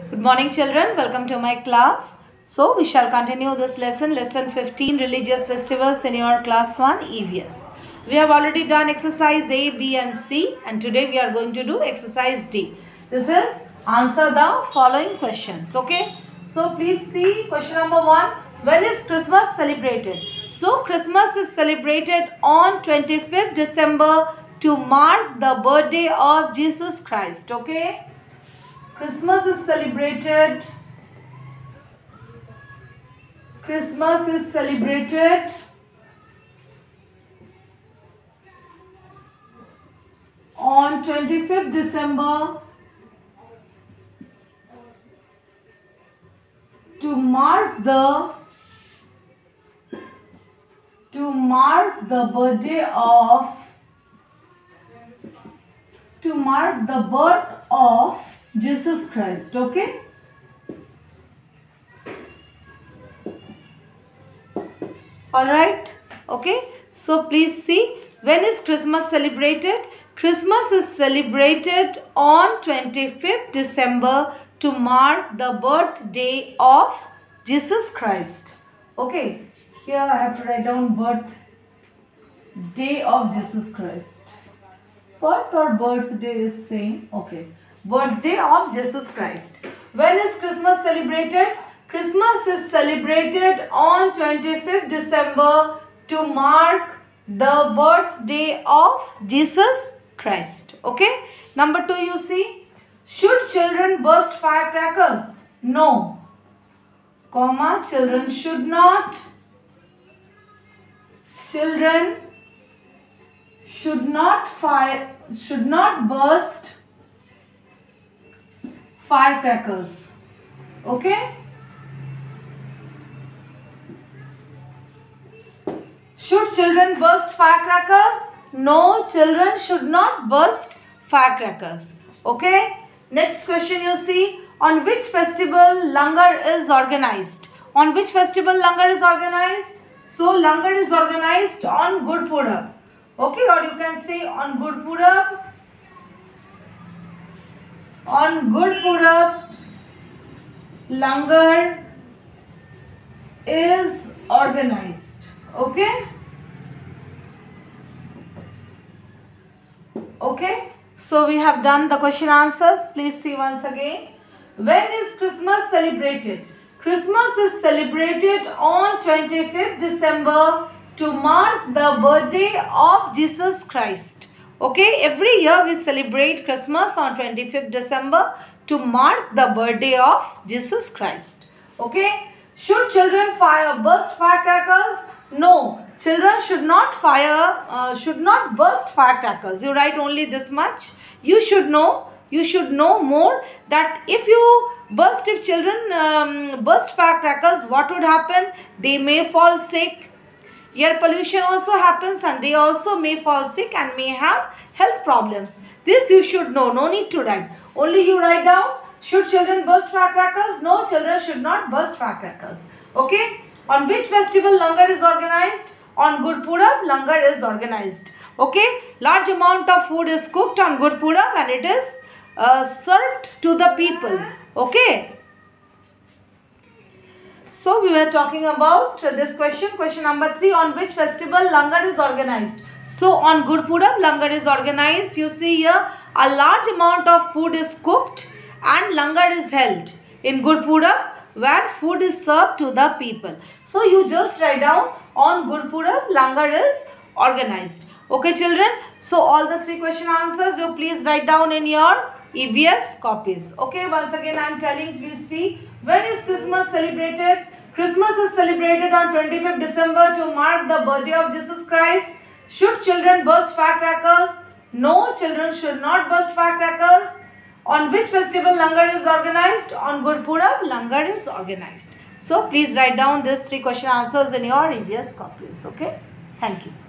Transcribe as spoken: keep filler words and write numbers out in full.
Good morning children, welcome to my class. So we shall continue this lesson, lesson fifteen, religious festivals in your class one E V S. We have already done exercise A, B and C and today we are going to do exercise D. This is answer the following questions, okay? So please see question number one, when is Christmas celebrated? So Christmas is celebrated on twenty-fifth December to mark the birthday of Jesus Christ, okay? Christmas is celebrated Christmas is celebrated on twenty-fifth December to mark the to mark the birthday of to mark the birth of Jesus Christ, okay? Alright, okay? So please see, when is Christmas celebrated? Christmas is celebrated on twenty-fifth December to mark the birthday of Jesus Christ. Okay, here I have to write down birthday of Jesus Christ. Birth or birthday is same, okay. Birthday of Jesus Christ. When is Christmas celebrated? Christmas is celebrated on twenty-fifth December to mark the birthday of Jesus Christ. Okay. Number two, you see, should children burst firecrackers? No. Comma, children should not. Children should not fire should not burst firecrackers, okay? Should children burst firecrackers? No, children should not burst firecrackers, okay? Next question, you see, on which festival Langar is organized? On which festival Langar is organized? So Langar is organized on Gurpurab, okay, or you can say on Gurpurab. On Gurpurab, Langar is organized, okay? Okay, so we have done the question answers. Please see once again. When is Christmas celebrated? Christmas is celebrated on twenty-fifth December to mark the birthday of Jesus Christ. Okay, every year we celebrate Christmas on twenty-fifth December to mark the birthday of Jesus Christ. Okay, should children fire burst firecrackers? No, children should not fire, uh, should not burst firecrackers. You write only this much. You should know, you should know more that if you burst, if children um, burst firecrackers, what would happen? They may fall sick. Air pollution also happens and they also may fall sick and may have health problems. This you should know. No need to write. Only you write down, should children burst firecrackers? No, children should not burst firecrackers. Okay. On which festival Langar is organized? On Gurpurab, Langar is organized. Okay. Large amount of food is cooked on Gurpurab and it is uh, served to the people. Okay. So we were talking about this question, question number three, on which festival Langar is organized. So on Gurpurab, Langar is organized. You see here, a large amount of food is cooked and Langar is held in Gurpurab where food is served to the people. So you just write down, on Gurpurab, Langar is organized. Okay children, so all the three question answers you please write down in your E V S copies. Okay, once again I am telling, please see, when is Christmas celebrated? Christmas is celebrated on twenty-fifth December to mark the birthday of Jesus Christ. Should children burst firecrackers? No, children should not burst firecrackers. On which festival Langar is organized? On Gurpurab, Langar is organized. So please write down these three question answers in your E V S copies. Okay, thank you.